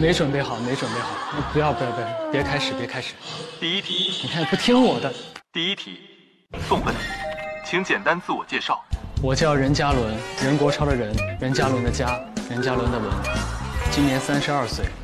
没准备好，没准备好。不要，别开始。 第一题， 你看不听我的。 第一题，送分题，请简单自我介绍。 我叫任嘉伦，任国超的任，任嘉伦的嘉，任嘉伦的伦，今年32岁。